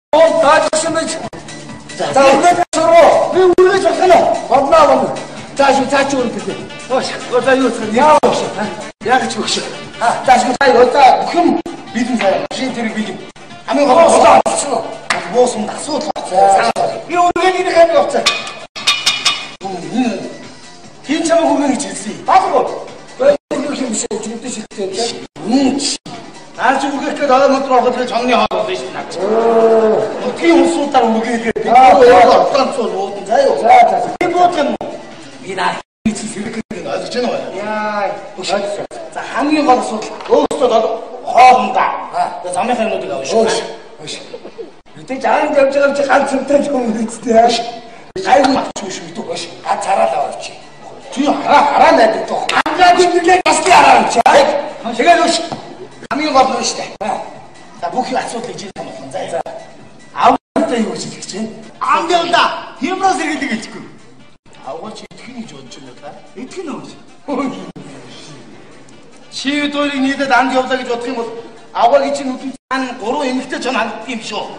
다졌으면 자, 오늘 서로 왜 우리가 좋잖아. 겁나. 자식 오르게. 어자 이거 야 혹시 야 같이 혹시 자식 다 이거다 금 믿음 사람 신들이 믿음 아무 거 없어 없어 무슨 다 쏟아 이거 우리가 이렇게 하는 거 없잖아. 괜찮아 보면 질지 빠지고 왜 이렇게 무슨 지금 뜻이 텐데 아주 우리가 나가 못 들어가서 정리하고 되신다. 어떻게 못 쏟다고 무게 돼. 이거 어떤 쏟고 자요. 자 이거는 미나 이렇게 나도 전화와요. 야, 혹시 자 한개 받았어. 없어 나도 화한다. 나 잠에 가는 것도 가고 싶어. 이때 잘하는 점점 같은 때 좀 있대. 아이고 조심히 또 아 잘하다 왔지. 주요 알아 내들 또 안 가도 이렇게 가스게 알아지. 제가 역시 한개 받는 시대. 나 목이 왔어 되지 한번 혼자. 아무것도 이거 지겠지. 안 된다. 힘으로서 이렇게 되겠지. 아버지 어떻게 좋을까? 어떻게 나오지? 시도리 니들 난게 없다기 어떻게 뭐 아버지 지금 한 고로 임때 전안 띄쇼.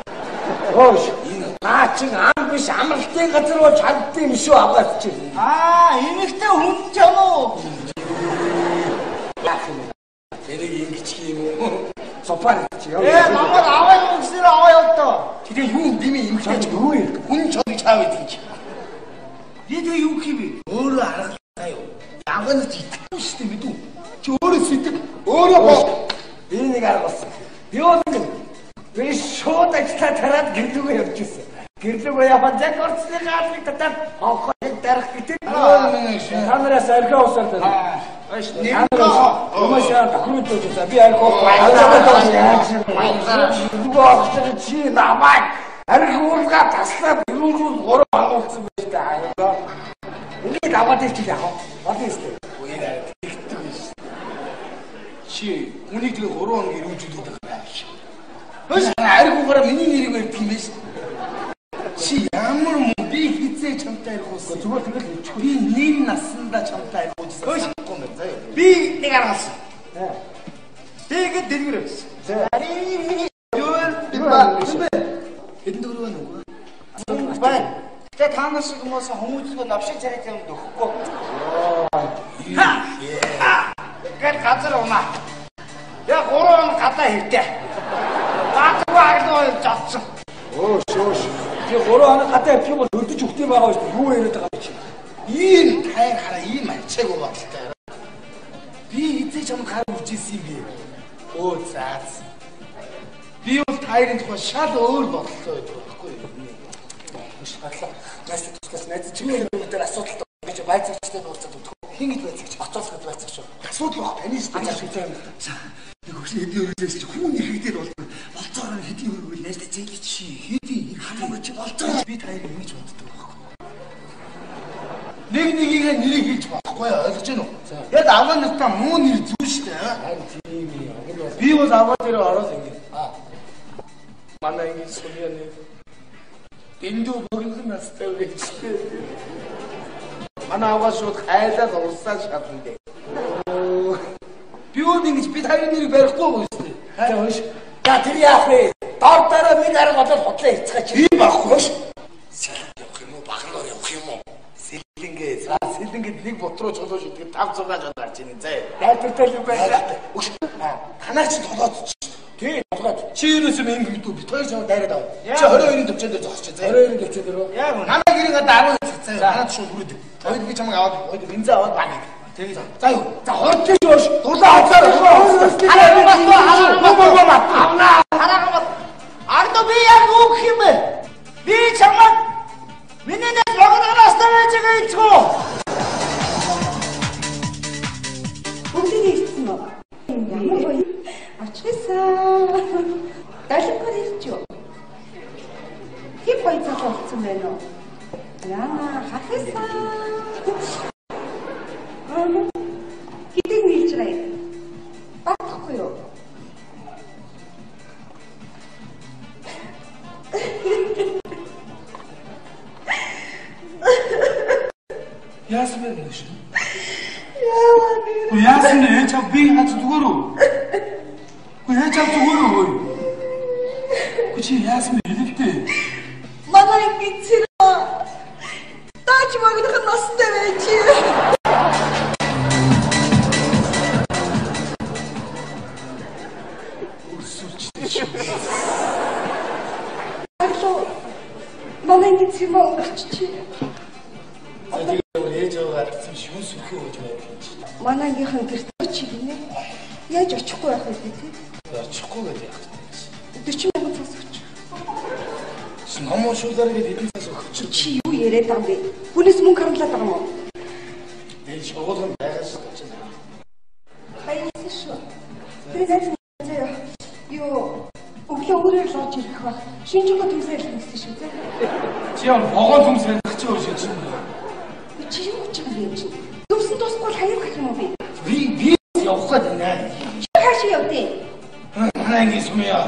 나 지금 안 비시 아무 때 같은 거 잘 띄쇼 아버지. 아 임때 혼자노. 얘네 임기치기 뭐 소파리지요. 예, 나만 나와요 없으라 나와요 또. 이게 님이 임때 누구일? 운 저기 차에 띄지. 니들 유키비 뭐를 알았어요? 야간에 뒤타고 시대미도 저럴 수 있다. 어려워. 이니가 알았어. 여기는 왜 쇼다 기타타라 길두고 옆주스. 길두고 야반자 거스가 아프리카다. 거기 따라기때. 하늘에서 이렇게 왔었다. 하늘에서 음악이야. 그렇게 줬어. 비알고. 누가 그렇지 나만. 알고 우리가 다스다 비루루 걸어 안 먹으면 있다. 이게 나한테 주자고. 어디 있어? 왜나 틱톡 있어. 시 우리 그 걸어온 게 루주도 그래. 그래서 알고 가라 미니 일을 비메시. 시 아무로 뭐비 히트에 참다 이러고 있어. 저거 되게 초이 님나 쓴다 참다 이러고 있어. 그것이 꼬면서요. 비 내가 알았어. 네. 되게 그랬어. 아니 요일 이봐. 엔도로가 누구야? 정말 그때 다음에 쓰고 뭐서 홍무지가 납치 차례 때문에 헛고 그래 가져라 오마 야 고로는 갖다 일때 가지고 알도 짰어 오씨 이 고로 하나 갖다 입히면 너도 죽대 막아고 싶어 누워 이랬다가 이 타일 하나 이 말 최고 맛있다 비 이때 좀 가라 우지 씨비 오 짜지 비오 타일은 또 샤도 얼었어요 Значит, знаете, чего это рассудок? Ведь байцы что-то вот это. Хинги это, а то что это что? Рассудок, они что это что-то. 이거 이제 후문이 히디로 멀쩡한 히디로 낼때 제기치 히디 하는 거지 멀쩡한 비 타일이 이미 좋았다고. 내가 니리 좋아. 거야, 그렇잖아. 야 나만 냈다 뭔 일이 두시대. 아니 팀이 비오 아버지를 알아서 이게. 아. 만나 이게 소리였네. 인도 보기는 났을 때 왜 집에 하나 와서 가야다가 옷사지 같은데 비오딩이 집에 다니는 걸 꼬고 있어. 자, 들이 앞에 따라 미나를 갖다 헛래 있지. 이 막고 뭐 막는 거야, 뭐 실링게 네 버트로 줘도 이렇게 딱 쏘가져 날지는 제. 나 뜻대로 봐. 혹시 하나씩 더 뒤에 누가 치유는 임금이 또 밑에서 내려다. 저 어려운 독재들 저저 어려운 독재들로. 야, 하나 길이 갔다 안 오셨어요. 하나 좀 부르듯. 어디 그 정말 어디 민자 어디 많이. 되게자. 자요. 자, 어떻게 줘? 돌다 왔잖아. 하나 봤어. 하나 뭐 맞다. 하나가 봤어. 아또 미야 누구 힘을. 미 정말 민네네 여기다 놨어 지금 있고. 어디 있어? Ачхиса. Даже коричо. Ти пайцаа болсон байна уу? Яна, хахиса. Хитэн нийлжрээ. Багтахгүй юу? Яасан бэ гэж. Яасан нэ чам би хат зүгээр үү? Яа чам зүгээр үү? Чи яасан бэлэлтэй? Манай ингээд зэрэг таач магнах настай байж. Манай ингээд зэрэг өгч. Тэгээд ээж аваад гэсэн шүүн сүрхээ өгч байдаг юм чи. Манай ангийнхан гэрт чи гинэ. Яаж очихгүй байх вэ те? Очихгүй гэж яах вэ? 40,000 цас өгч. Ном уншуулаарай гэдэг хэдэн цас өгч. Чи юу яриад байгаа юм бэ? Хүнээс мөнгө харамлаад байгаа юм уу? Ээж шогоолгон байгаа шүү дээ. Хайсан шүү. Тэгээд заяа. Юу өглөө өөрөөр л орж ирэх баг. Шинжлэх төмсөөр л нэгсэн шүү дээ. Чи яа вагон төмсөөр гэж шүү чинь. Чи юу гэж юм бэ? Төмсөн дуусахгүй хаяг гэх юм уу би? Би явах гээд байна. Чи хаашаа явдیں۔ Манай анги сумьяа.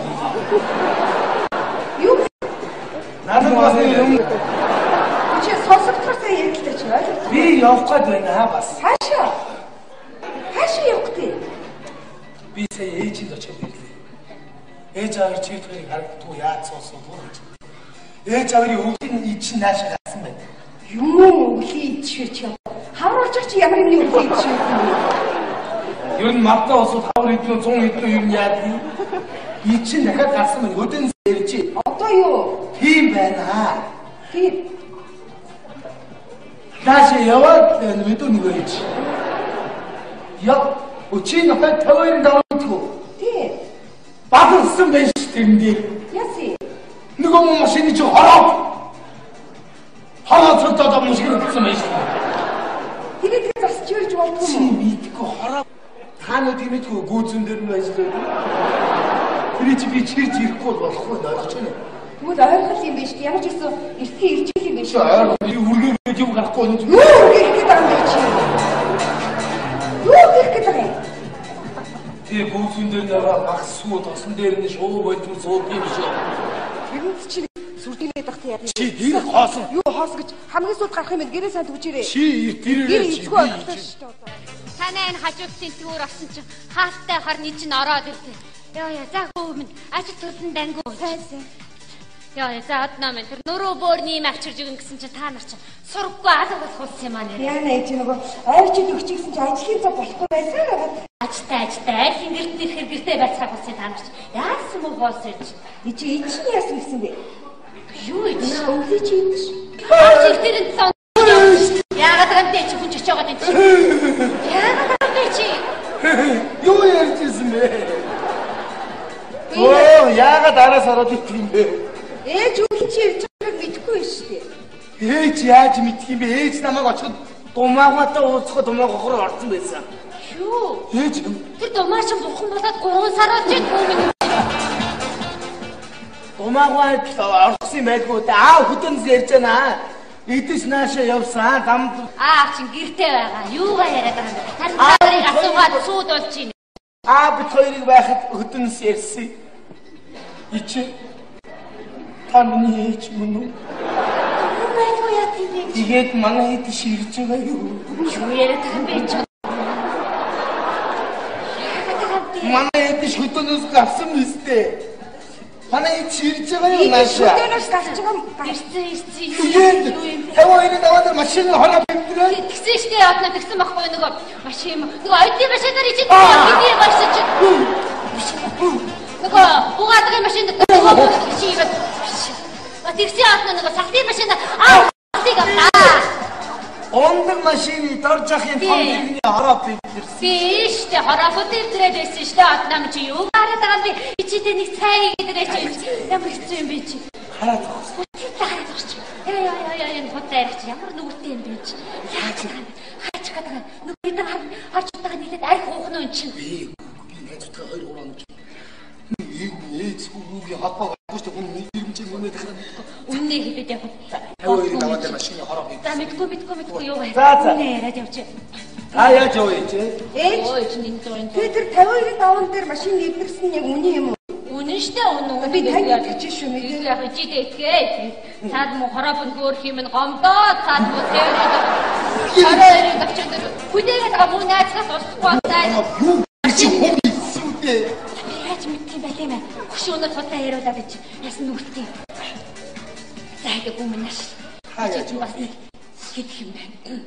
Юу? Надад бас юм. Чи сонсогдохоос ярилдаг чи ойлгох. Би явах гээд байна бас. Хаашаа? Хаашаа явах вэ? Би сая ээжинд очиж ирлээ. Ээж аваар чиртгийг харагдгүй яаж соосоо бурууч. Ээж аварын өвлийн ич наашаа гасан байна. Юу өвлийн ич чи хавруулж чи ямар юм өвлийн ич юм бэ? Ер нь мавтаа усууд хавар идэх 100 идэх юм яад. Ич дахиад гарсан байна. Өдөн сэрж. Одоо юу? Тийм байна. Тийм. Наашаа яваад мэдүү нэг ээж. Яа, өчиг напад таваар давтгоо. Тийм. Багсан байж тэрэндээ. Яси. Нөгөө машины чи хороод. Хороод цодод машин гэсэн байж. Тэгээд засч ирж болдгоо Чи юм. мэдгүй хороо. Хаанууд тиймэтгүй гүйцэн дээр нь ажиллаад. Тэр чи би чирж ирэхгүй болохгүй ойлгож байна. Тэгвэл ойлгох юм биш. Ямар ч гэсэн эртний иржил юм биш. Чи ойр би үргэлж юм гарахгүй нь. Юу гэх гээд байгаа юм чи? Юу гэх гээд байгаа юм? Тэгээ гүйцэн дээр наваа багс сүү тосон дээр нь шуу болтон сууд юм шүү. Тэрнээс чи сүрдийнээ дахт яа. Чи тэр хоосон. Юу хоос гэж хамгийн сууд гарах юм гэрээ сайн төгчээрээ. Чи Гэр тэрээр чи эцгүй болчихсон шүү дээ. Танай энэ хажуудын төвөр орсон чинь хаалттай харны чинь ороод ирлээ. Яа за хөөмн ажил төрлөн дангуу. Сайн. Яа за одноо минь тэр нөрөө бөөрний юм авчирж өгнө гэсэн чинь та нар чинь сургаггүй алга болох улс юм аа нэр. Яа нэ чи нөгөө айрчид өгч гэсэн чи ажлын цаг болохгүй байсан аа. Ажтай хингэрт ирэхээр гэртээ байцгаах болсон та нар чинь яасан мө хоосож. Чи чинь яасан гэсэн бэ? Юу ийч? Өвлий чи юм ш. Тэр сон. Яагаад гэмтэй чи хүнч очиж байгаа юм чи? Яагаад гэмтэй чи? юу ярьжсэн бэ? Оо, яагаад араас ороод ирэх юм бэ? Ээж өвлий чи ирж байгааг мэдэхгүй байна шүү дээ. Ээж яаж мэдх юм бэ? Ээж намайг очиход думаагаатай уулзахад думаагаа хор орсон байсан. Юу? Ээж Тэр думаа чинь бухан болоод 3 сар болж байна. думаагаатай орсон байлгүй дээ. Хөдөнс ярьж байна. Эдэс наашаа явсан. Дамд Чин гэртээ байгаа. Юугаа яриад байгаа юм бэ? Харин таарыг асуугаад сууд болж байна. бид хоёрыг байхад хөдөнс ярьсан. Ичи та миний ээж мөн үү? Юу яа тийм бэ? Тэгээд манай хэд ширж байгаа юу? Юу яриад байгаа юм бэ чи? Манай хэд хөдөнөөс гарсан мэстэй. Манай хэд ширж байгаа юу наашаа? Хөдөөнөөс гарч байгаа юм. Ирсэн. Тэгээд тавайрын аваад машин хороо бэлтрээ. Тэгсэн штэ одно тэгсэн байхгүй нөгөө машин нөгөө ойдын машинаар ичээд бидний гарсаж нөгөө бугаадаг машин нөгөө чи ирэв тэгсэн одно нөгөө сахны машин тийг авлаа Ондаг машины дорж ахын том иргэний хороо бэлтрсэн. биш штэ хороо бэлтрээд байсан штэ одно чи юу гараад байгаа юм бэ ичээдээ нэг цай гэдэг чи ямар хэцүү юм бэ чи Хараад таараад орч яа энэ хотойрч ямар нүгэртэй юм бэ чи яаж хаачих гэдэг нүгэртэй харж байгаа нийлээд арх уухна юм чи би найзтай 2-3 хоног. Ээж хүүгийн хатбаг авахгүй хүн нэрмжээ нүнэ дахиад үнэ хэвэд яг тавайрын аваад машины хороо бэлтрсэн. за мэдгүй юу вэ За. үнэ яриад явчих Та яаж явъя ээж? Ээж ой чи нэг зурын тэр 52-ын даван дээр машин нэвтэрсэн нь яг үнэн юм уу? үнэн штэ үнэн Би танд итгэж шүү би мэдээ. яг ичидээ итгээ цаад муу хороо бөнгөөр химэн гомдоо цаад муу тэрээд хараарыг авчаад хүдээгээд байгаа муу найзгаас устгах Юу чи хүн ийсүүдээ. яаж мэдэх юм бэ Хөшөөнө тулаа яриулаад гэж яасан нүгтээ. За ингэ хүмүүнээс. Чи бас хэд юм бэ?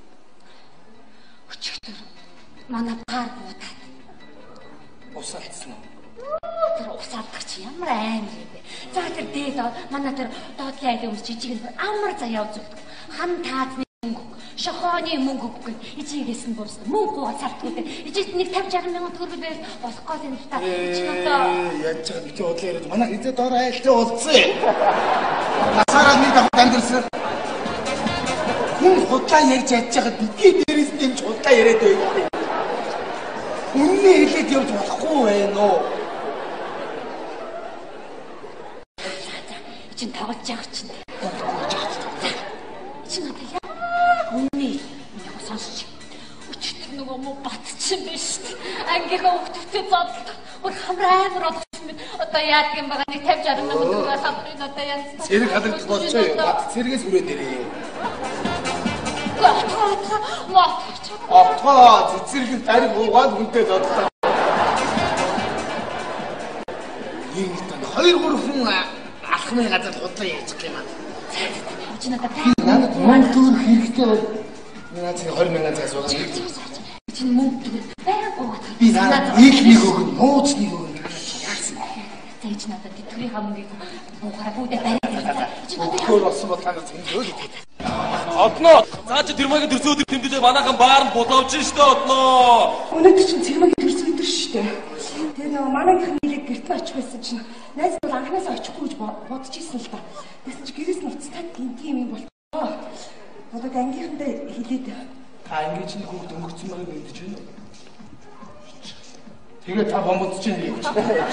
Өчигдөр манай пар буудаад. Усаалцсан уу? Тэр усаалдаг чи ямар амар юм бэ? За тэр дээд манай тэр доотлын айлын өмс жижиг нь амар заяа үзүүлдэг. Хан таазны мөнгө, шохооны мөнгө өгөх ижигээс нь буурсан. Мөнгө уцаалтгүй. Ижид нэг 50-60 мянган төгрөг байвал болох гол юм та. Чи одоо яаж байгаа бити бодлоо яриад манай хизээ доор айлтай болцсон. Насаараа нэг давхад амьдэрсэн. Хүн худлаа ярьж чадчихад бити дээрээс нэмж худлаа яриад байв. Үнэн хэлээд явж болохгүй байна уу? Чин тоглож байгаа чинь. Чин одоо яа үнэн яг сонсч. Өчигдөр нөгөө муу батчин биш. Ангийнхаа хөвгтөд зодтол. Өөр хамраар болох юм. Одоо яад юм байгаа нэг 50-60 мянган төгрөг хамрын одоо яа. Зэрэг хадагч болчихё. Бат зэрэгээс хүрээ дээрээ. Отгоо цэцэрлэг тариг уугаад хүнтэй зодлоо. Ийм тань 2-3 хүн алхмын газар худлаа ярьчих юм аа. Чи надад надад мөнгө төгрөг хэрэгтэй бол наад чи 20 мянган цаас байгаа. чи мөнгө төгрөг байгаад уугаад. Би надад нэг өгнө, нууцныг өгнө. Яасан. Тэгж надад тэтгэврийн хамгийг буухаараа бүгдээ бариад. Чи өгөхөөр болсон бол танаас зөндөө л гэдэг. Одноо цаа чи тэрмагийн төрсөн өдөр тэмдэглээ манайхан баар нь боловч штэ одноо. Өнөөдөр чинь цэрмагийн төрсөн өдөр штэ. Тэр нөгөө манайхын нэлээд гэртээ очих байсан чинь найз бол анханасаа очихгүй гэж бодож ирсэн л та. Тэгсэн чи гэрээс нь уцтаад гинти юм болтоо. Одоо ангийнхандаа хэлээд Та ингэ чинь хүүхд өнгөрцөн байгааг мэдэж байна уу? Тэгээ та бомбодч чинь юм.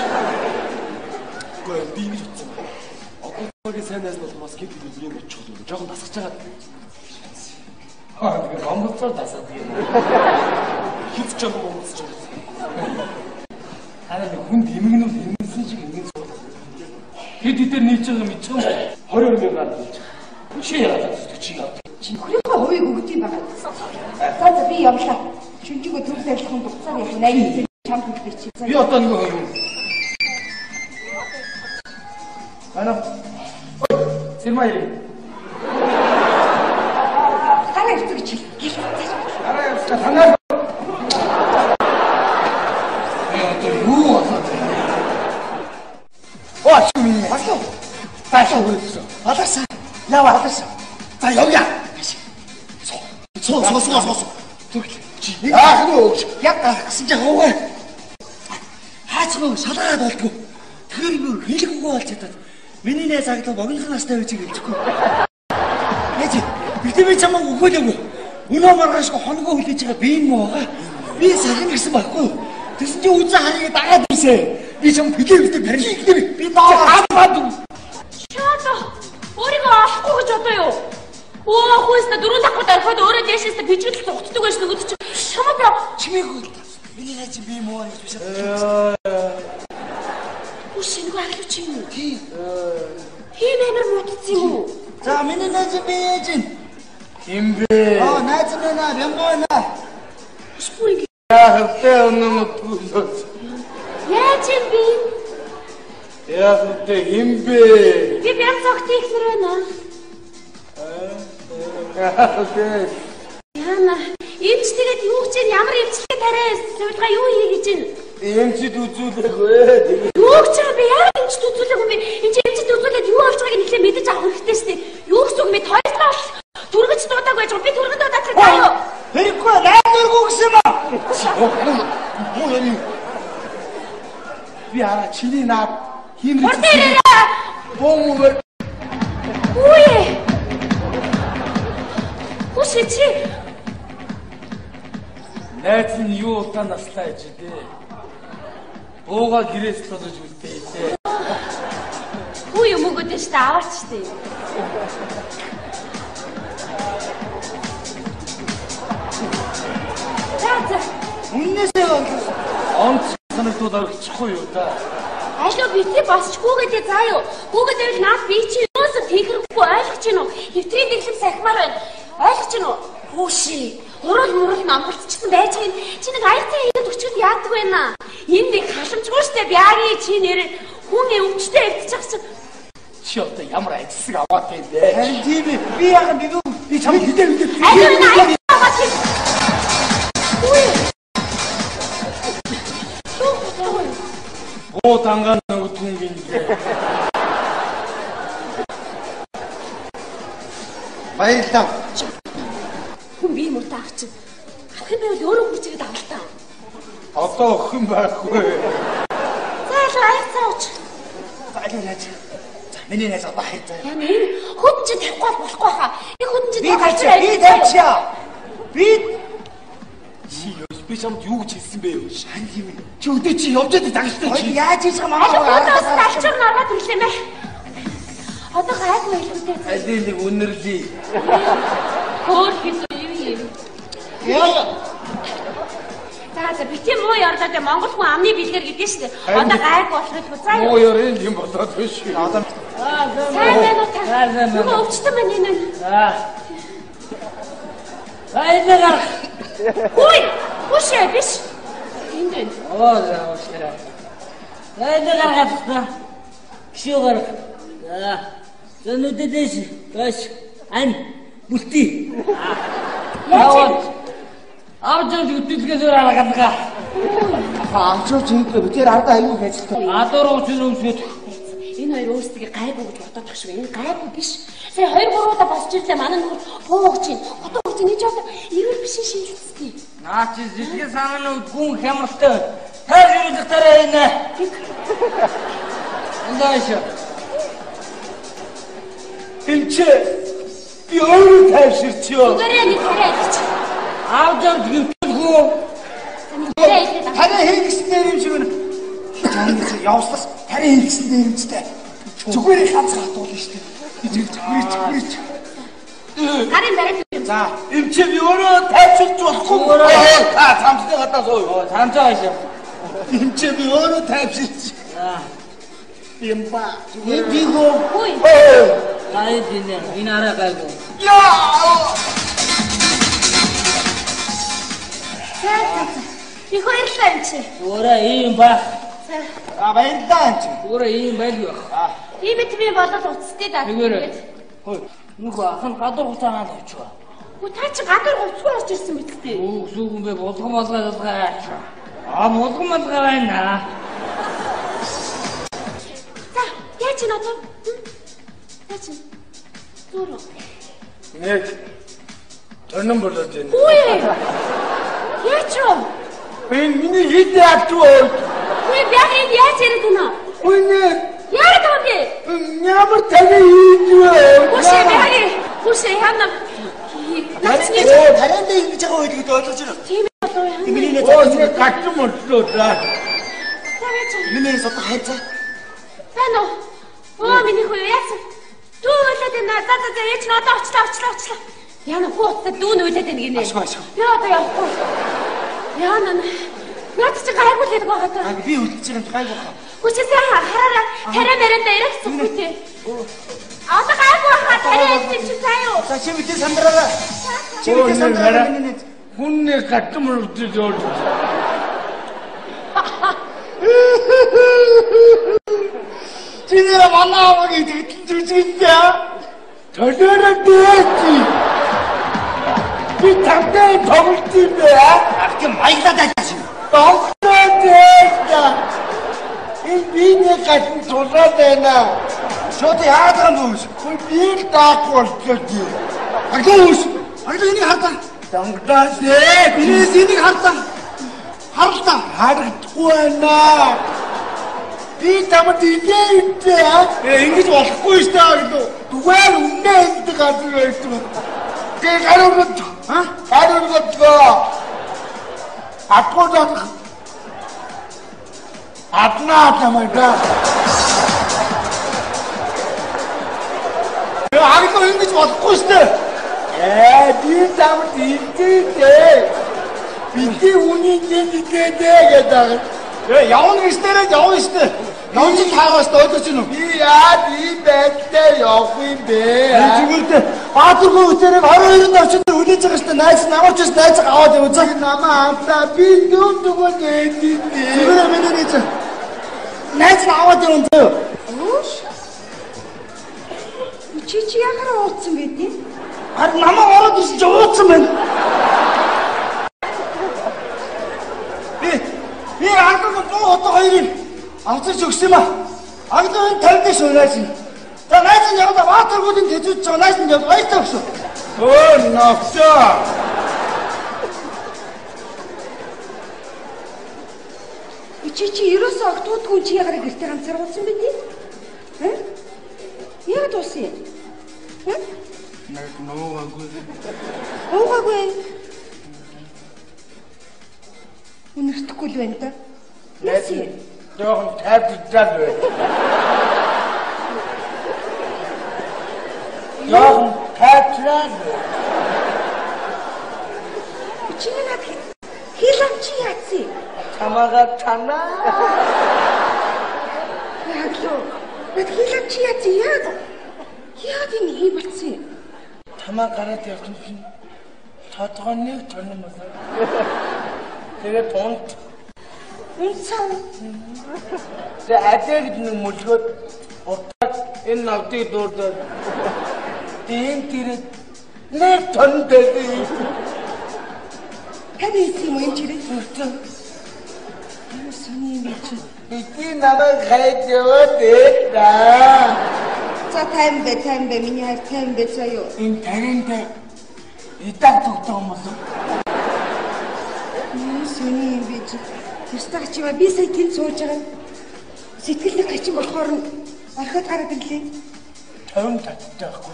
Гэхдээ би ингэж утсан. Одноогийн сайн найз бол бас хэд хэдэн юм очих юм. Жохон тасгаж байгаа. Тэгээ бомбодцоор тасаад юм. Хит ч юм бомбодч байгаа. Харин хүн дэмэгнүүл эмгэнсэн шиг эмгэн суух. Хэд хэдээр нийж байгаа мэдчих юм. 22 мянгаар нийж. Чи яагаад зүтг чи яа. чи хөрийнхөө хувийг өгд юм байгаа. За би явлаа. Шинжигөө төгс ажиллахын дугцаар яг 80 чамд хэлдэг чи. Би одоо нэг хоёр юм. Ана. Сэрмай. Хараа явчих чи. Хараа явчих танаа. Юу болоод. Оо чи минь. Басуу. Басуу үргэлж. Алаасаа. Ява алаасаа. За явъя. Соо. Чи яах вэ? Яг гаргасан чи хаваа. Хаацгаа шалгаад болтгоо. Тэр юу хэлэхгүй болж чадаад. Миний найз агтаа богинохон настай байж гэлжихгүй. Яа чи би чамаа өгөөлөөгүй. Өнөө маргаашгүй хоногоо хүлээж байгаа би юм байгаа. Би сахин гэсэн байхгүй. Тэсэн чи үзэн харыг дагаад ирсэ. Би чам билээ барилгыг би даагаад. Чото өөрийгөө авахгүй гэж одоо юу? Оо хөөснө дөрөв давхад ороход өөрөө дэшээс бичгэл цугтдаг байж нөгөөд чи шамаа бро Чимээгүй. Миний найз би муу гэж биш. Үсэнгөө аглууч юм уу? Тийм амар муудсан юм уу? За миний найз би яаж юм? Юм бэ? Найз минь бямгана. Спүринг. Яа хэвтэй өнөмөтгөө. Яаж юм бэ? Яа хэвтэй юм бэ? Би бям цогт ихнэр байна. Яна, энд ч тэгээд юу гэж ямар эмчилгээ тарай сувилгаа юу хий гэж байна? Эмчд үзүүлээгүй. Юу гэж байгаа бэ? Яа эмчд үзүүлээгүй юм бэ? Энд чи эмчд үзүүлээд юу болж байгааг нэхлээ мэдэж авах хэрэгтэй шүү дээ. Юу гэсэн үг бэ? Тойлоо түргэж дуудаг байж байгаа. Би түргэн дуудаад таа. Хэрэггүй найз дургу гэсэн юм аа. Боо яри. Би араа чиний наад хиймрээ. Боо Үе. Үсэчи. Найз нь юу утаа наслаа гэж дээ. Ууга гэрээс толож үлдээ дээ. Хүү юм өгөөд нь штэ аваач штэ. За. Үннээсээ онц санагдвал орчихгүй юу та. Ажлаа битгий босчгүйгээ заа юу. Гүүгээд байвал наад би чи юусоо тийхрэхгүй ойлгож гин үү? Нэвтрийн дэглэм сахимаар байна. Ойлгож гин үү? Хүүши. Урал намбалцчихсан байж байгаа юм. Чи нэг аяцсан хийгээд өчгөл яадаг байна. Энэ нэг халамжгүй штэ бяари чи нэр хүн өвчтэй өвдөж чинь. Чи одоо ямар ажсаг аваад байна бэ? Харин тийм ээ. Би яагаад би чамд хэлээ. Оо тангаан өгдөн гинэ. Баярлалаа. Хүн би мөр таач. Ах юм бол өөрөө хүчихэд авалтаа. Одоо охин байхгүй. Зайлгаач. Зайлгаач. За миний найз одоо хайр заяа. Яа энэ хүн чи тавихгүй болохгүй хаа. Энэ хүн чи би тавьчаа. Би чамд юу гэж хэлсэн бэ? Шан юм. Чи өдөө чи явж байгаа дагчтай чи. Яаж ийж хамаагүй. Одоо талчаар нараад ирлээ мэ. Одоо гайгүй хэлбэтэй. Алин нэг үнэрлээ. Хөөр хийсэн юм. Яа. За бити муу ярлаа тэ Монгол хүн амны бэлгэр гэдэг шүү дээ. Одоо гайг болох заа. Муу яр юм болоод биш. Одоо сайн байна уу та? Юу өвчтөн байна энэ. Баярлалаа. Ой, үшээ биш. Энд байна. Оо, ушгаарай. Баярлалаа гацгаа. Кшүүгэр. За. Зөнөдөдөш. Баш. Ань. Бүлти. Яа. Авчаа зүтгэж гаргадаг. амчуу чингээ би тэр арга аюул ажиллах. Адуур уучрын өмсөд. Энэ хоёр өөрсдөө гайгүй гэж бодоод тах шүү. Энэ гайгүй биш. Сая 2-3 удаа босч ирлээ манай нөхөр буугч чинь. Одоо чи нэг жоо ивэл биш шилжчихсэн. Наа чи зэтгэн санааны гүн хямралтай. Таар юу дутараа энэ. Эндээш. Эмче би өөрөө тайвширчээ. Зүгээрээ нэг хараа гэж. Аавдаа гүвтгүү. Танай хийгснээр юм шиг байна. Чамд явслаас танай хийгснээр юмцтэй. Зүгээр ганц хатуул нь штэ. Зүгээрч. Гарын барай. За, Эмче би өөрөө тайвширч болохгүй. Та цамцны гадаа суу. Цамцаа хайшаа. Эмче би өөрөө тайвширч. За. Ямба. эндигөө. Ой. Гай динэ. Энэ араа гайгүй. Яа! Би хоёрлаа юм чи. Өөрөө ийм ба. Баярлалаа чи. Өөрөө ийм байл байх. Ийм би болоод уцтай даа. Тэгвэрээ. Хөөе. Нүг ахын гадуур хуцаагаад очив. Хөө та чи гадуур уцгүй орж ирсэн биз дээ. Үг сүүгэн бэ болгон болгоо. Болгон болгоо байна. За, яа чи надад? Яа чи? Зүрх. Нэг төрнөн болоод байна. Үй. Яа чи? Миний хит яачгүй. Үй яг энэ яаж яриад байна? Үгүй Яарад байгаа бэ? ямар таны хийдвэ? Хүшээ бяги. Хүшээ яна. Нацны Тарайнд ингэж байгаа үед ойлгож байна. тийм болоо яа. Миний нэг Оо гатсан мөрлөө да. миний сото хайцаа. Байна уу? Оо миний хүү яасан? Дүү үлээд байна. За яач н одоо очлаа. Яна хууцтай дүү нь үлээд байна гинэ. Ашгүй. Би одоо явахгүй. Яна наад чи гайгүй л байдаг байгаа даа. Би үлдэж байгаа гайгүй хаа. Хүчээсээ хараараа тарай барианда ирэхсэн үгүй. Одоо гайгүй хаа тарай идэх чи заяа. За чи мэдээ сандраараа. Чи мэдээ сандраараа миний нэг. Хүнний гатсан мөрлөө зөө. Чиний манаа гэдэг зүжигтэй. Төлөөрөө дээчи. Би тавтай тоглолт юм бэ? Ах тийм маяглаад ажиллаж байна. Доктор дээчи. Энэ биний гатсан тулаад байна. Шот яагаад байгаа юм бэ? Хөөе би даахгүй болчихсон. Агдуус. Агдуу энийг хардаа. Донгодоос ээ Бинээс энийг хардаа. Харлаа. харагдахгүй байна. Би тамд идээ. Ингэж болохгүй шүү дээ. Зүгээр үнэ энэ газар байсан. Гээ гарууд. Гарууд. Атгууд. Атнаа тамайда. Агдуу ингэж болохгүй шүү дээ. Би тамд идээ. Бидний үнийг нэгэдээ гэдэг. Явна гэснээр явна шүү дээ. Явж таагаас ойлгож байна уу? Би яад ийм байдлаар явах юм бэ? Зүгээр дээ. Баатаргүй үтэрэг 22-нд очиж үлээж байгаа шүү дээ. Найз намарч найз аваад явуулаа. Намаа амтаа би дүн дүгөө дээдээ. Зүгээр миний нэг. найз нь аваад явна зөө. Өөш. Чи яхаар ууцсан байдیں۔ Харин намаа ороод ирсэн чи ууцсан байна. Би ангаг 100 хот хоёрыг авчирч өгсөн юм аа. Англагын 50 дэш унаас нь. За найз нь яваад ваатаргуудын тэжүүлж байгаа найз нь яваад баяртай өгсөн. Өө навчаа. Чи ерөөсөө октоодгүй чи ягараа гэртээ ганцаар ууцсан байдیں۔ Яагаад уусан юм? Нэг нуугаагүй. Уугаагүй. Үнэртэхгүй л байна да. Яасан? Жоохон тайвширчаад байна. Жоохон тайвшираад. Чи над хийлам чи яатсан? Тамага тана. Яаглуу. Над хийлам чи яатсан яа? Яагаад энэ ийм болцсон юм? Тамаа гараад явсан чинь тодгоныг торномос. Тэгээ тонт. Үнцэн. Тэгээ адыг нэг мөлгөөд утаад энэ навтыг дуурдаад тийм тэрэг нэг тон дээр Таны юм уу энэ чирээ? Юу сони юм чи? би намайг хайж яваад да. За тайм бэ миний хайр тайм бэ заяа. Энэ таринтай идэг тогтох юм бол Юу сони юм бэ чи? Ястаа чи би сая тэнд сууж байгаа. Сэтгэлний гачин болохоор нь орхиод гараад ирлээ. 50 таттай байхгүй.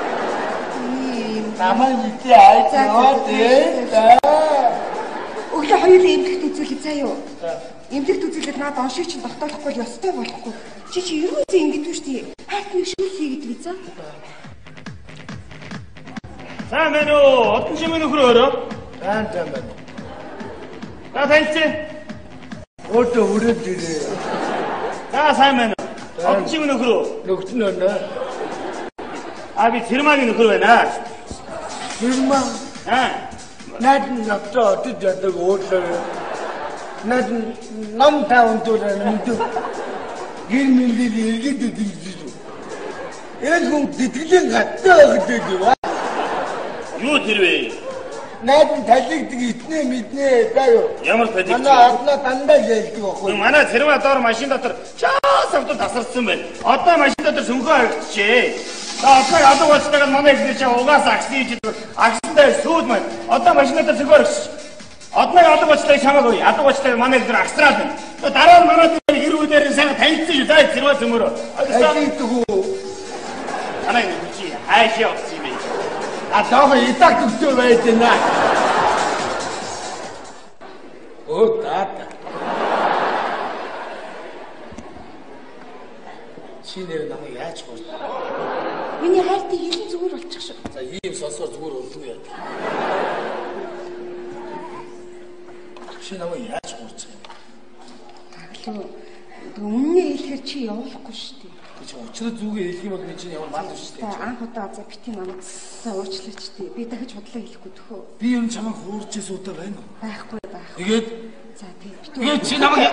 Намайг итээ хайж яваад да. Өглөө хоёулаа эмнэлэгт үзүүлээ заяа. Эмнэлэгт үзүүлээд наад оншиг чинь тогтоохгүй ёстой болохгүй. Чи ерөөсөө ингэдэггүй шүү дээ. Хайтны шүүл хийгээд бий заа. Сайн байна уу? Одон чимээ нөхөр өөрөө. Сайн байна. За таньцээ. Өөдөө үрээд ирээ. За сайн байна. Одон чимээ нөхөр үү? Нөгт нь өнөө. Би Цэрмаагийн нөхөр байна. Цэрмаа. Над навтаа отож ядаг уудлаа. Над нам таунтураа мэдүү. Гэр мэндийг иргэд дэмжиж. Энэ хүн тэтгэлийн гаттай гэдэг юм аа. Юу тэрвэ? Над талигдаг итнэ мэднэ даа. Ямар талигдаг? Манай адна дандаа ялдаг байхгүй. Манай Цэрмаа доор машин дотор чаас автод тасарсан байна. Одоо машин дотор сүнхөө харагдчихжээ. Одоо адаг болцоог манай ихний чи угаас агсны хийж агсантай сүүд маань. Одоо машин дотор сүнхөө харагдчих. Одноо адаг болцоог чамаг уу? Адаг болцоог манай ихнэр агсраад байна. Дараа нь манай хэрүүдээр сайн танилцсан шүү дээ Цэрмаа цөмөрөө. Ажигддаг уу? Манай чи хайш явсан юм бэ? Атаа идэг төгтөө байж байна. Оо тата. Чи нэр намайг яаж хуурч? Миний хайртай хилэн зүгээр болчих шүү. За ийм сонсоор зүгээр болдгоо яа. Чи намайг яаж хуурч юм? Таглуу. Өмнө хэлэхэр чи явуулахгүй шүү дээ. Чи учраа зүгээ хэлэх юм бол би чинь ямар мал шүү дээ. Анх удаа за бити намайг за уучлаач дээ. Би дахиж бодлоо хэлэхгүй төхөө. Би юм чамайг хуурч суудаа байна уу? Байхгүй. Тэгээд за тий бити. Тэгээд чи намайг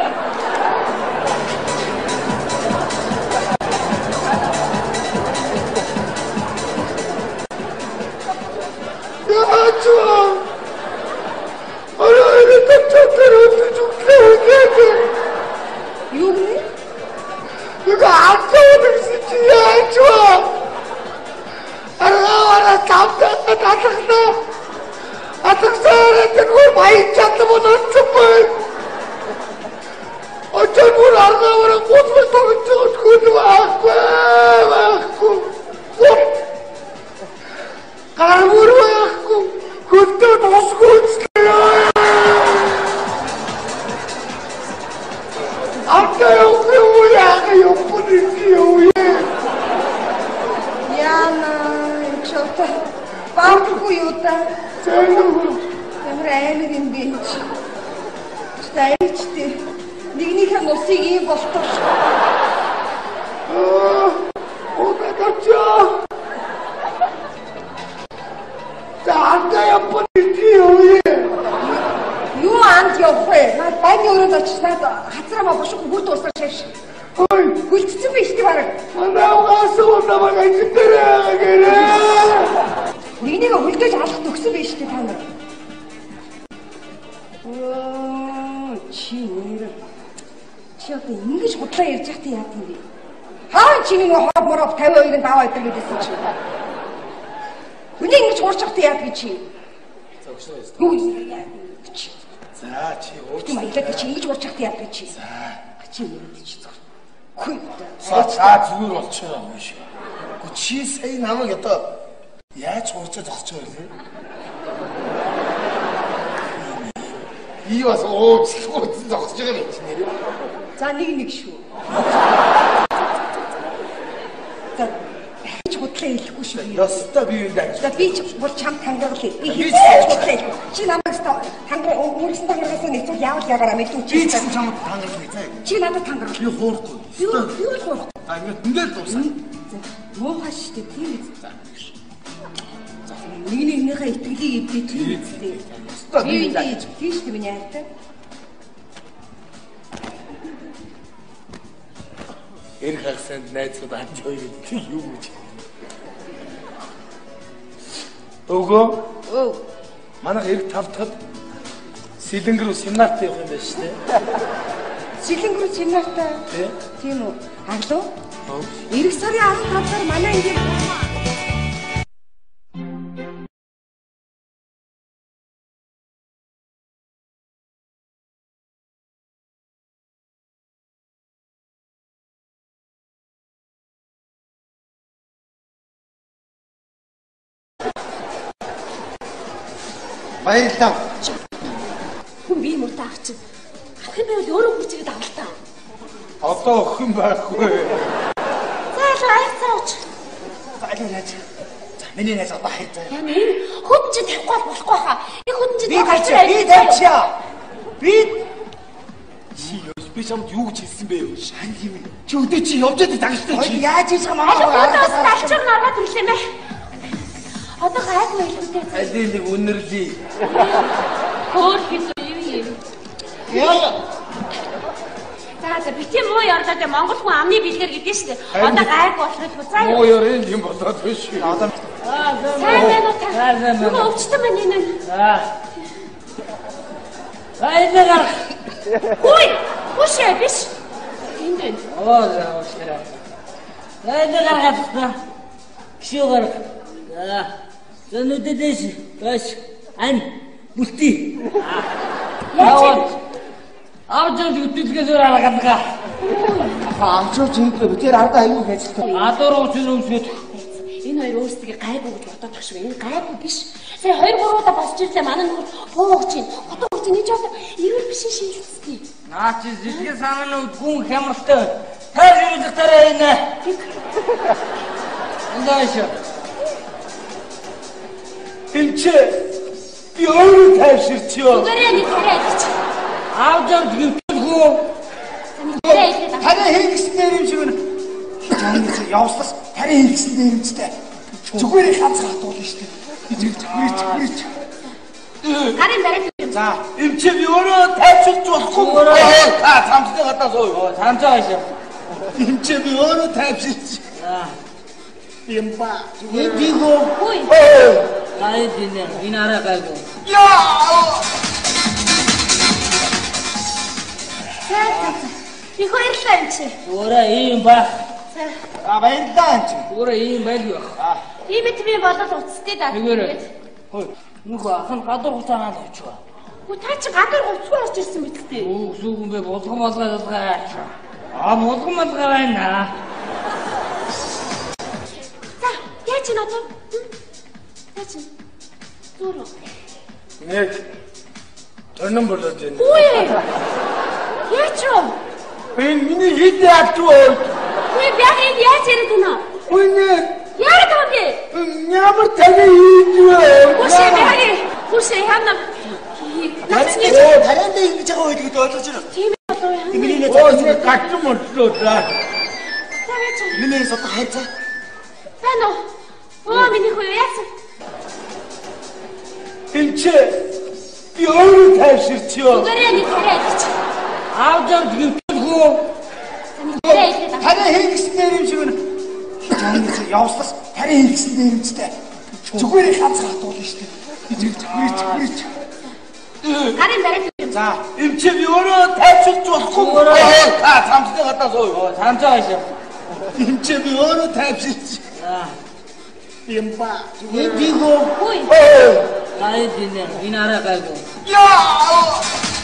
Юу гэнэ? 이거 안 떠오르지 지야 좋아. 알아와라 감사합니다 나tak다. 아tak사한테 걸 많이 짰다면 정말. 어쩔 뭘 알아와라 꽃을 타면 저거 왔고. 가물어 왔고. 그때 노스고 있어요. 아까요 그우야 옆분이지요 Яна, чота. Баахгүй юу та? Ямар аймаг юм бэ чи? Стайчтэй. Нэгнийхээ нусыг ийм болтол. 오다가죠. 자, 아까요 분이지요 Юу анд явах вэ? Наад байны өрөөнд очиж наад хацраа бошгүй бүр дуусах шээш. Өөдөө намайг ажиглаарай гэрээ. Нэгнийг хөлдөөж алах төгсөн байж тээ та нар. Чи одоо ингэж худлаа ярьж яхад яа гэв. Хаа чи нэг хоб мороб 52-ын даваа өдр гэдсэн чи. Үнийг ингэж хуурч яхад яа гэж чи. За чи өөч маягтай чи ингэж хуурч яхад яа гэж чи. Чи өөрөө чи зөв. Хүн. Саа зүгээр болчихоо юм шиг. Чи сая намайг одоо яаж хуурчаа зогсож байгаа юм? Би бас зогсож байгаа юм чи нэр. За нэг шүү. За хич худлаа хэлэхгүй шүү. Яста би юу гэж. За би ч бол чам тангаргалээ. Би хич худлаа хэлэхгүй. Чи намайг тангар өөрсөн тангаргаас нэгцүүл яавал ягараа мэдүү чи. Би ч чамд тангаргалээ заа. Чи надад тангаргал. Би хуурахгүй. Юу хуурахгүй. Ингээд дуусаа. Муухай шүү дээ тийм үү. Нэгнийхээ итгэлийг эвдээ тийм үстэй. Би тийш тийм яатай. Эр хагсанд найзууд хамт хоёр юу гэж. Өгөө. Өө. Манай эр тавтахад Сэлэнг рүү семинарт явах юм байна шүү дээ. Сэлэнг рүү семинартаа. Тийм үү. Алуу? Эх сарын 15-аар манай ингээд баярлалаа. Хүн бие мөр таагч. Ах юм байвал өөрөө хүчихэд авалтаа. Одоо охин байхгүй. Заалаа айцаач. Заалаа найз. За миний найз одоо хайцаа. Яна энэ хөдөн чи тавихгүй болохгүй хаа. Энэ хөдөн чи би тавьчаа. Би би чамд юу гэж хэлсэн бэ юу? Шань юм. Чи өдөө чи явж байгаа дагчтай чи. Яаж хийж байгаа маа? Алчаар нараад ирлээ мэ. Одоо гайгүй хэлбэтэй. Алийг нэг үнэрлээ. Хөөр хийсэн юм. Яа. За битээ муу ярлаад Монгол хүн амны бэлгэр гэдэг шүү дээ. Одоо гайгүй болох л заа. Муу ярын юм болоод биш. Одоо сайн байна уу та? Юу өвчтөн байна энэ? Хайдаа. Ой, үшээ биш. Энд байна. Оо, уушлаа. Хайдаа гаргах. Кшүүгэр. Зөнөдөдөш. Баш. Ань. Бүлти. Яа. Авчаа зүтгэж ороод байгаа. амчууч ингэв би тэр арга аюул гэж хэлсэн. Адуур уучрын өмсөд. Энэ хоёр өөрсдөө гайгүй гэж бодоод багш. Энэ гайгүй биш. Сая 2-3 удаа босч ирлээ манай нөхөр буугч чинь. Одоо үгүй нэг жоо ирэл биш шинж үзтий. Наа чи зэтгэл санааны гүн хямралтай. Таар юм дутаараа энэ. Эндээш. Тинчэ би өөрөө тайвширчё. Гэрээ нэг хэрэгч. Аавдаа гинтгүү. Танай хийгснээр юм шиг байна. Чамд явслаас танай хийгснээр юмцтэй. Зүгээр ганц хатуул нь штэ. Зүгээр. Гарын барай. За, эмчээ би өөрөө тайвширч болохгүй. Та цамцны гадаа сууя. Цамцаа ишээ. Эмчээ би өөрөө тайвширч. Ямба. Би гоо. Ой. Гай динэ. Энэ арай гайгүй. Яа! Би хоёрлаа юм чи. Өөрөө ийм ба. Баярлалаа чи. Өөрөө ийм байл юу? Тийм би болоод уцтай даа. Тэгээрээ. Хөөе. Нүг ахын гадуур хуцаагаад очив. Хөө та чи гадар уцгүй орж ирсэн мэт гэдэг. Сүүгэн бэ болгон болгоо. Болгон болгоо байна. За, яа чи надад? Яа чи? Зуруу. Нэг төрнөн болоод байна. Үй! Яа чи? Энэ миний хитэ авчуу. Үй яг энэ яаж яриад байна? Үгүй Яагаад байгаа бэ? ямар таны хийдвэ? Хүшээ яагаад? Хүшээ яана. Начны Тарианда ингэж байгаа үед ойлгож байна. тийм болов яа. Миний нэ Оо, гатсан мөртлөө да. Таваач. миний сото хайцаа. Тано. Оо миний хөө яасан? Тинчэ би өөрөө тайвширчё. Гэрээ нэг хэрэгч. Аавдаа гинтгүү. Танай хийгснээр юм шиг байна. Жамнаас явслаас тарийн хийгсэн дээрэмжтэй. Зүгээр ганцхан хатуулна шүү дээ. Зүгээр. Гарын барай. За, эмчээ би өөрөө тайвширч болохгүй. Та цамцны гадаа сууя. Цамцаа хаашаа. Эмчээ би өөрөө тайвширч. Юмба. Би Ой. Ай динэ. Энэ арай гайгүй. Яа!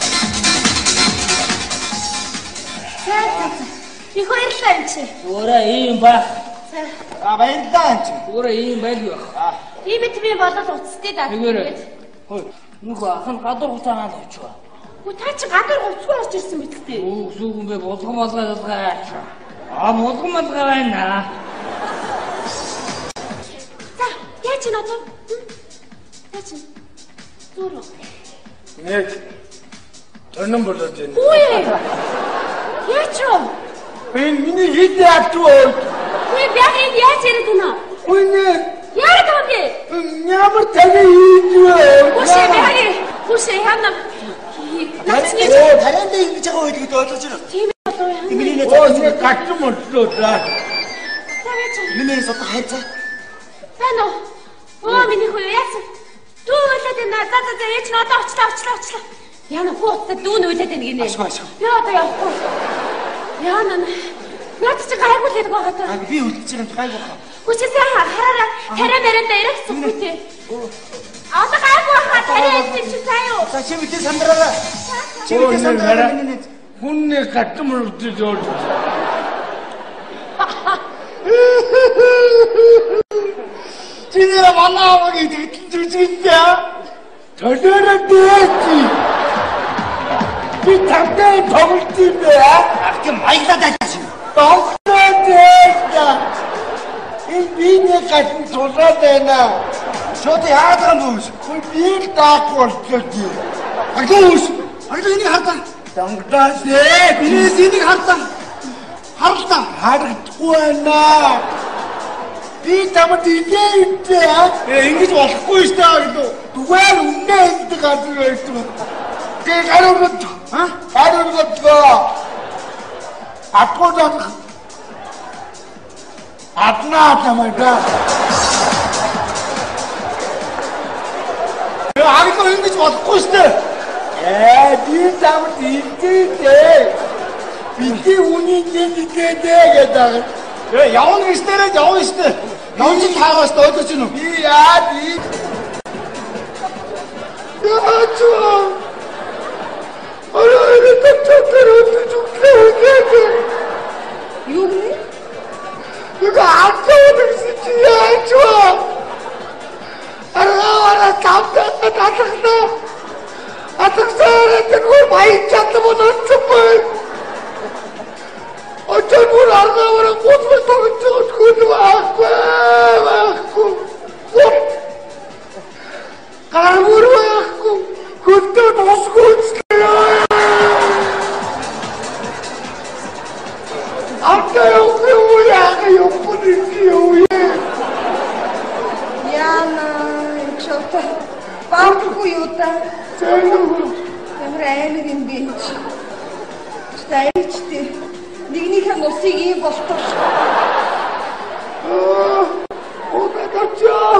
Их баярлалаа эмчи. Өөрөө ийм ба. Баярлалаа эмч. Өөрөө ийм байлгүй баг. Тийм би болол уцтай даа. Тэгээрээ. Хөөе. Нүг ахын гадуур хуцаагаад очив. Хөө та чи гадар уцгүй орж ирсэн мэт гэдэг. Сүүгэн бэ болгон болгоо. Болгон болгоо байна. За, яа чи нотоо? Яа чи? Зуруу. Нэг төрнөн болоод байна. Үгүй. Яа чи? Энэ миний хит яатгүй. Үгүй яг энэ яа чи яриад байна? Үгүй. Яарад байгаа бэ? Ямар таны хийдвэ? Хүшээ яана. Тарианда ингэж байгаа үед ойлгож байна. Тийм болов яа. Миний нэг гатч мөртлөө за. Миний сотог хайцаа. Тано. Миний хүү яасан? Дүү үлээд байна. За ээж нь одоо очлаа. Яна хууцтай дүү нь үлээд байна гинэ. Ашгүй. Би одоо явахгүй. Яна. Наад чи гайгүй л байгаа даа. Би үлдэж байгаа юм гайгүй хаа. Хүчээсээ хараараа тарай мэрэндээ ирэх зүгтээ. Одоо гайгүй хаа тарай идэх чи заяа. За чи мэдээ сандраараа. Чи мэдээ сандраараа миний Хүнний гатч мөртлөө зөөр. Чиний манааг идэх зүгтээ. Төлөөрөө дээчи. Би тавтай тоглолт юм бэ? ахт маягдаад ажиллаж байна. Тоглолт дээчи. Энэ биний гатч тулаад байна. Шот яагаад байгаа юм бэ? Хүн биеийг даах болчихсон. Агуус. Агуус энийг хардаа. Дангаас ээ Бинээс энийг хардаа. Харлаа. харагдахгүй байна. Би тамд идээ. Ингэж болохгүй шүү дээ. Зүгээр үнэ гэдэг газар байсан. Тэг гарууд. Гарууд. Атгууд. Атнаа тамайда. Агуу ингэж болохгүй шүү дээ. Би тамд идээ. Бидний үнийг идээ гэдэг. Явна гэснээр явна шүү дээ. Явж таагаас ойлгож байна уу? Би яад ий. Яачаа. Арай тэтэр үгүй. Юу гэнэ? Нэг автобус яачаа. Араа татахна. Атгасаа тэгвэл баяж чадмал чупай. Очоод бүр аргавар гутвал тогтож хөл байхгүй. Гармур байхгүй. Хөтөө тосгоцлээ. Атаа юу Яна, чота. Баахгүй юу та? Ямар аймаг юм бэ? Стайчтэй. Нэгнийхээ нусыг ийм болтол. Одачаа.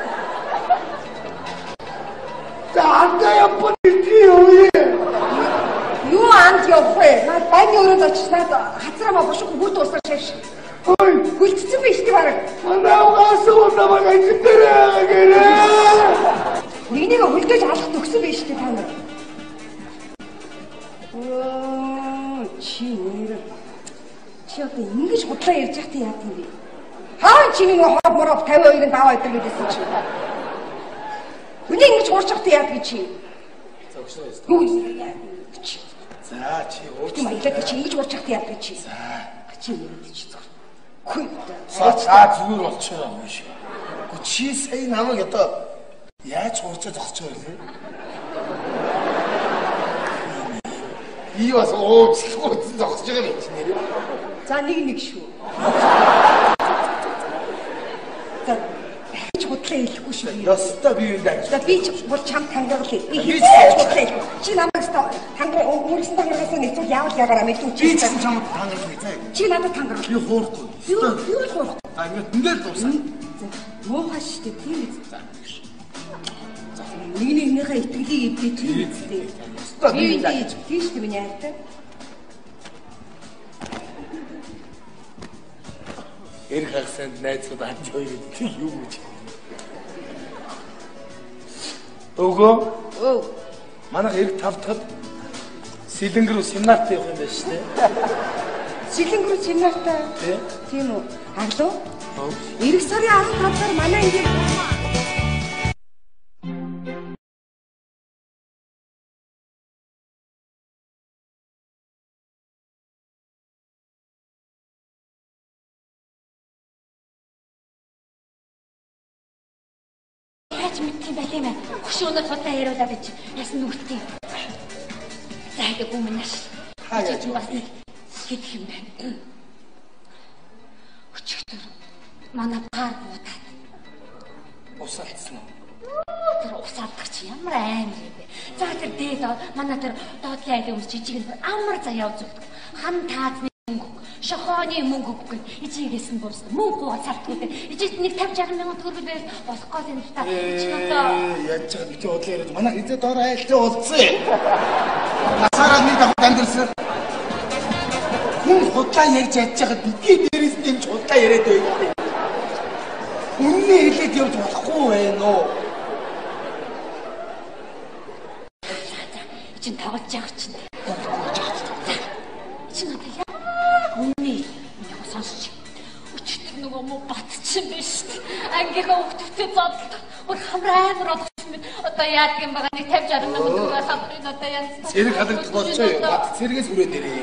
Таандаа полицей. Юу анд явах вэ? Наад байны өрөөнд очиж наад хацраа бошгүй бүр дуусах шавш. Ой, Гүлцсэн биш тий бараг. манайгаас уунаа гэнэ. Нэгнийг хөлдөөж алах төгсөн биш тий та нар. Чи одоо ингэж худлаа ярьж байхдаа яа гэв? Хаа чи нэг хоо мороо 52-ын даваа өдр гэдсэн чи. Үнийг ингэж хуурч байхдаа яа гэж чи? За чи Ти маялаа чи ингэж хуурч байхдаа яа гэж чи? Чи яриад чи зөв. Хүй. зүгээр болчихоо юм шиг. Гэхдээ чи сая намайг одоо яаж хуурчаа зогсож байгаа вэ? Би бас зогсож байгаа юм чи нэр. За нэг шүү. За хич худлаа хэлэхгүй шүү. Ястаа би юу даа. За би ч бол чам тангаргалаа. Би хич худлаа хэлэхгүй. Чи намайг тангар өөрсөн тангаргаас нэг зүйл яавал ягаараа мэдүү чи. Би ч чамд тангарч байцаа. Чи надад тангарлаа. Би хуурахгүй. Юу хуурахгүй. ингээд ингээд дуусаа. Муухай штэ тийм үү? Нэгнийхээ итгэлийг эвдээ тийм үү? Тийм шүү дээ миний хайртай. Эр хагсанд найзууд хамт хоёр тийм юу гэж. Өгөө. Өө. Манай эр тавтахад Сэлэнг рүү семинарт явах юм байна шүү дээ. Сэлэнг рүү семинартаа. Тийм үү? Алуу? Эх сарын 15-аар манай ингээд мэдсэн байлээ мэ. Хөшөөнөө тулаа яриулаад гэж ясан нүгтээ. Зайдаг өмнөш. Хаяа ч бас хэлэх юм байна. Өчигдөр манай гар буудаад. Усаалцсан уу? Тэр усаалдаг чи ямар аимар юм бэ? За тэр дээд манай тэр доотлын айлын өмс жижиг нь амар заяа үзүүлдэг. Хан таазны мөнгө, шохооны мөнгө өгөх ичигээс нь бус мөнгө уцаалтгүй. Ичээд нэг 50-60 мянган төгрөг байвал болох гол юм та. Чи одоо яаж чад бити бодлоо яриад манай хизээ доор айлтаа болцсон. Насаараа нэг давхад амьдэрсэн. Хүн худлаа ярьж чадчихад бити дээрээс дэмж худлаа яриад байгаад. Үнний хэлээд явж болохгүй байна уу? Чин тоглож байгаа чинь. Чин одоо яа? Үнний яг сонсч. Өчтөр нөгөө муу батчихсан биш. Ангийнхаа хөвгтөд зодтол. Өөр хамраа болгосон мэт. Одоо яадаг юм байгаа нэг 50-60 мянган төгрөг хамрын одоо яа. Зэрэг хадагдах болчихоо. Бат зэрэгээс хүрээ дээрээ.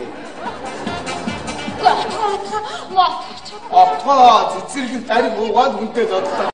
Атгаа цэцэрлэг тарих уугаад үнтэй зодлоо.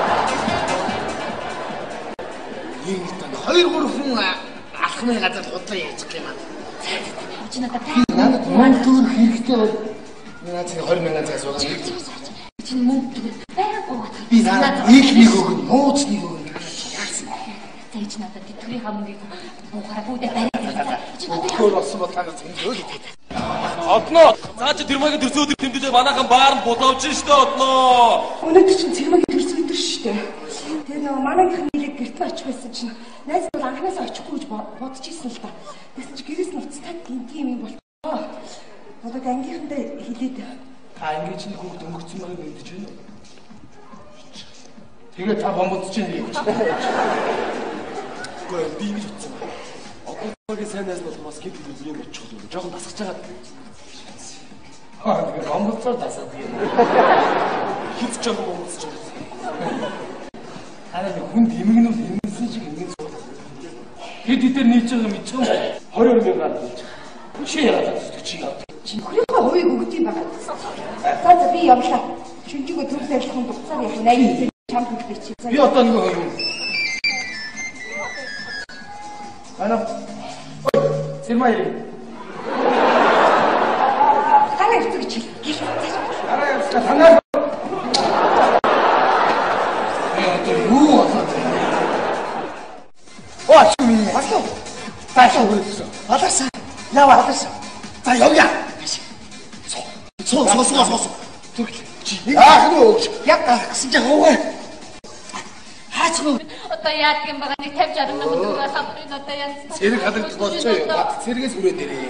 Ийм тань 2-3 хүн алхмын газар худлаа ярьчих юм аа. Чи надад надад мань төгрөг хэрэгтэй бол наад чи 20 мянган цаас байгаа. чи мөнгө байгаагүй. Би надад нэг өгнө, нууц нэг өгнө. Тэгж надад тэтгэврийн хамгийг буухаараа бүгдээ бариад. Чи надад өөр болсон бол танаас зөндөө л идэв. Одноо цаа чи тэрмагийн төрсөн өдөр тэмдэлээ манайхан баар нь боловч штэ одноо. Өнөөдөр чинь цэрмагийн төрсөн өдөр шүү дээ. Тэр нөгөө манайхын нэлээд гэрт очих байсан чинь найз бол анханасаа очихгүй гэж бодож ирсэн л та. Тэгсэн чи гэрээс нь уцтаад гинт юм болчихоо. Одоо ангийнхандаа хэлээд та ингэж нэг хүүхд өнгөрцөн байгааг мэдэж байна уу? Тэгээ та бомбодч чинь юм. Гой би ингэж утсан. Одоогийн сайн найз бол бас хэд хэдэн юм очих юм. Жохон тасгаж байгаа. Тэгээ бомбодцоор тасаад юм. Хит ч юм бомбодч чинь. Хараа хүн дэмэгнүүл хэмнэсэн шиг ингэ суух. Хэд хэдээр нийж байгаа мэдчих юм. 22 мянгаар нийж. Чи яагаад чи яа? чи нөхрийнхөө хувийг өгд юм байна. За би явлаа. Шинжигөө төгс ажиллахын дугцаар яг 80 чамд хэлдэг чи. Би одоо нэг юм. Ана. Сэрмаа ярив. Хараа явцдаг чи. Хараа явцдаг. Ханаа. Юу болоод байна? Оо чи минь. Асуу. Таашаа хүрээсэн. Алаасаа. Ява алаасаа. За явъя. Соо. Чи. Нөө. Яг гэсэн чи хаваа. Хаач нөө. Одоо яадаг юм байгаа нэг 50-60 мянган төгрөг хамрын одоо яа. Зэрэг хадагдах болчихоо. Бат зэрэгээс хүрээ дээрээ.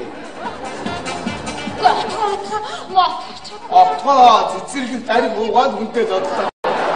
Атгаа цэцэрлэг тарих уугаад үнтэй зодлоо.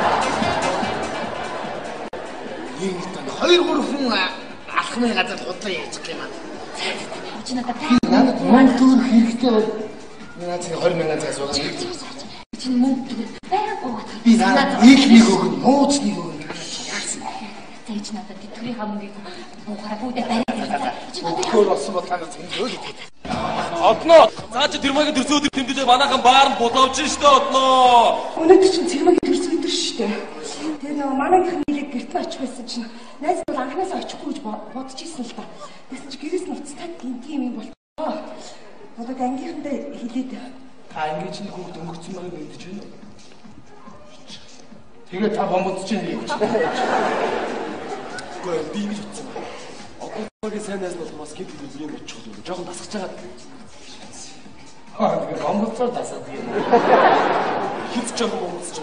Ийм тань 2-3 хүн алхмын газар худлаа ярьчих юм аа. Чи надад мань төгрөг хэрэгтэй бол наад чи 20 мянган цаас байгаа. чи мөнгө байгаагүй. Би надад нэг өгнө, нууц нэг өгнө. Тэгж надад тэтгэврийн хамгийг буухаараа бүгдээ бариад. Чи надад өөр болсон бол танаас зөндөө л идэв. Одноо цаа чи тэрмагийн төрсөн өдөр тэмдэлээ манайхан баар нь боловч штэ одноо. Өнөөдөр чинь цэрмагийн төрсөн өдөр шүү дээ. Тэр нөгөө манайхын нэлээд гэрт очих байсан чинь найз бол анханасаа очихгүй гэж бодож ирсэн л та. Тэгсэн чи гэрээс нь уцтаад гинт юм болчихоо. Одоо ангийнхандаа хэлээд та ингэж нэг хүүхд өнгөрцөн байгааг мэдэж байна уу? Тэгээ та бомбодч чинь юм. Гой би ингэж утсан. Одоогийн сайн найз бол бас хэд хэдэн юм очих юм. Жохон тасгаж байгаа. Тэгээ бомбодцоор тасаад юм. хөвч юм уу гэж.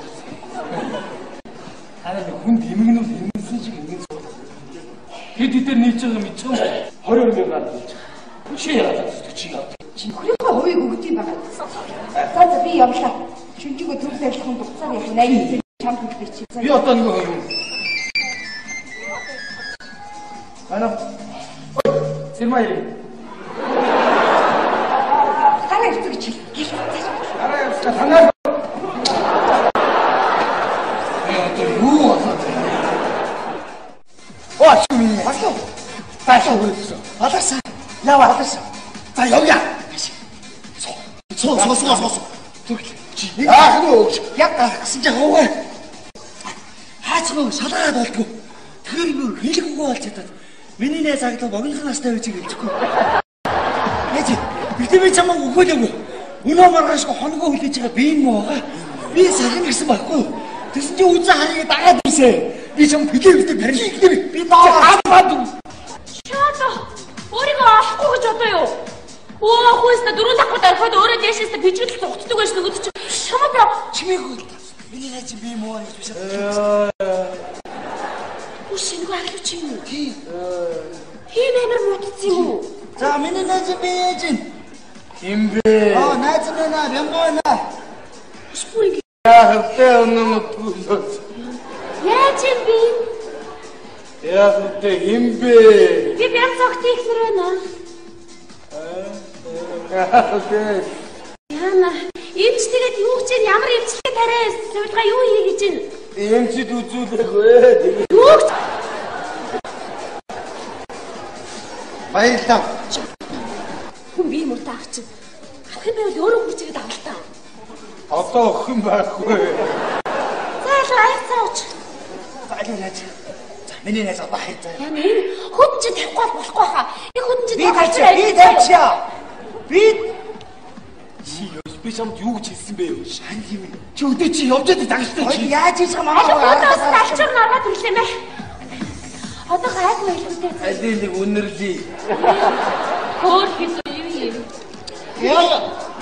Харин хүн дэмэгнүүд эмгэнсэн шиг эмгэн суух. Хэд хэдээр нийж байгаа мэдчихв. 22 мянгаар болж. Чи яагаад зүтгч чи яа. Чи хөрийнхөө хувийг өгд юм байна. За би явлаа. Шинжигөө төр зарилахын дугцаар яг 80 чамд хэлдэг чи. Би одоо нэг Ана. Сэрмай. Хараа явдаг чи. Хараа явдаг. Ханаа. юу болоод. Оо чи баслаа. Таашаа хүрсэн. Алаасаа. Ява алаасаа. За явъя. Соо. Нөө. Яг гэсэн чи хаваа. Хаачгүй шалгаад болтгоо. Тэр нөө хэлэхгүй болж чадаад. Миний нэ цагтаа богинохон настай байж гэлжихгүй. Яа чи би чамаа өгөөлөөгүй. Өнөө маргаашгүй хоногоо хүлээж байгаа би юм уу байгаа. Би сахин гэсэн байхгүй. Тэсэн чи үзэн харыг дагаад ирсэ. Би чам билээ барилгыг би даа хаад. Шаато. Өөрийгөө олохгүй гэж бодоо юу? Оо хөөс та дөрөв давхар орхиод өөрөө дэшээс бичгэл цугтдаг байж нөгөөд чи шамаа бо. Чимээгүй. Миний нэ чи би юм уу гэж биш. Үсэнгөө ахлуу чи юм уу? Тийм амар муудсан юм уу? За миний нэ чи би ээжин. Хин бэ? Найз минь бямгоона. Спүринг. Яахтай өнөмөтгүй. Яаж юм би? Яахтай хин бэ? Би бям цогт ихнэр байна. Яахтай. Яна, эмч тэгээд юу гэж ямар эмчилгээ тариа сувилгаа юу хий гэж байна? Эмчид үзүүлээгүй. Юу гэж? Баярлалаа. Хүн би мөртөө авч. Ах юм байвал өөрөө хүрчихэд авалтаа. Одоо охин байхгүй. За айцаач. Баярлалаа. За миний найз одоо хайцаа. Яна энэ хөдөн чи тавихгүй болохгүй хаа. Энэ хөдөн чи Би тавьчаа. Би Би чамд юу гэж хэлсэн бэ юу? шан юм. Чи өдөр чи явж байгаа дагчтай чи. Яаж хийж байгаа Аль маа. хөдөөс алчуур наргаад ирлээ мэ. Одоо гайгүй хэлбэтэй. Алийг нэг үнэрлээ. Хөөр хийсэн юм. Яа.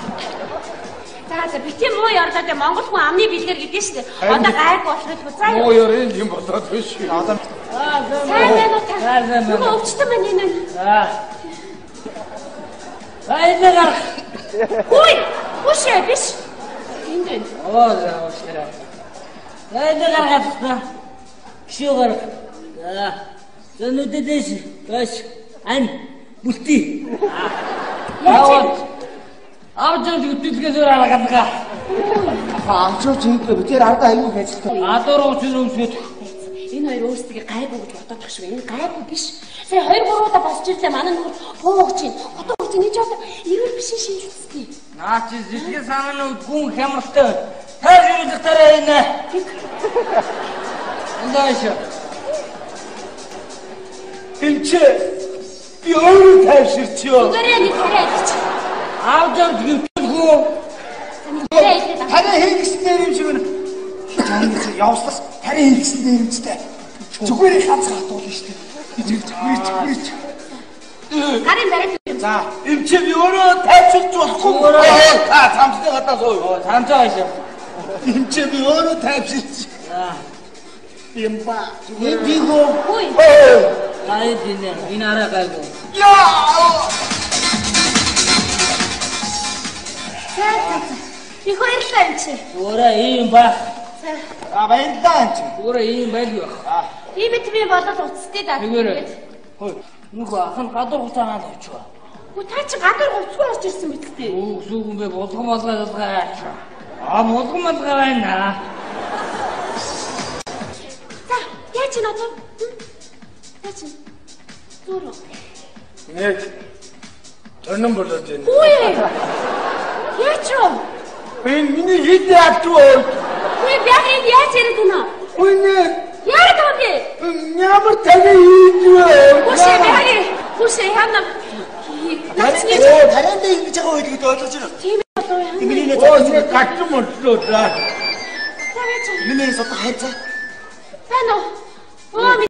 За битээ муу ярлаад Монгол хүн амны бэлгэр гэдэг шүү дээ. Одоо гайгүй болохгүй заа юу. Муу ярин юм болоод биш. Одоо Сайн байна уу та? Нөгөө өвчтөн байна энэ. Хайнаар. Ой, үшээ биш. Энд байна. Оо яа. Хайнаар гацгаа. Кшүүгэр. Зөнөдөдөш. Баш. Ань. Бүлти. Авчаа зүтгэж аргадаг. амчууч ингэв би тэр арга аюул ажиллах. Адуур уучны өмсөд. Энэ хоёр өөрсдөө гайгүй гэж бодоод тах шүү. Энэ гайгүй биш. Сая 2-3 удаа босч ирлээ манай нөхөр буугч чинь. Одоо үгүй нэг жоо ирүүл биш шинж үзтий. Наа чи зэлгээ санаа гүн хямралтай. Таар юм захтараа энэ. Андааш. Тэмчээ би өөрөө тайвширчээ. Гэрээ нэг хэрэг гэж. Аавдаа гүтгүү. Танай хийгснээр юм шиг байна. Чамд явслаас танай хийгснээр юмчтэй. Зүгээр ганц хатуул нь штэ. Зүгээр. Гарын барай. За, эмчээ би өөрөө тайвширч болохгүй. Та цамцны гадаа суу. Цамцаа хаашаа. Эмчээ би өөрөө тайвширч. Ямба. Би гоо. Ой. Гай динэ. Энэ араа гайгүй. Яа! Би хоёрлаа юм чи. Өөрөө ийм ба. Баярлалаа эмч. Өөрөө ийм байл байх. Тийм би болоод уцтай даа. Тэгээрээ. Хөөе. Нүг ахын гадуур хуцаанаад очив. Хөө та чи гадар уцгүй орж ирсэн мэт дээ. Сүүгэн бэ болгон болгоо. Болгон байна. За, яа чи надад? Яа чи? Зуруу. Нэг төрнөн болоод байна. Үй. Яа чи? Миний хитэ авчуу. Үй яг энэ яа чи яриад байна? Үгүй Яа гэдэг вэ? ямар таны хийдвэ? Хүшээ яа. Хүшээ яана. Нацны тарайнд ингэж байгаа үед ойлгож байна. тийм болов яа. Миний нэ зогсож гатсан мөрлөө да. Таваач. Миний сото хайцаа. Байна уу? Оо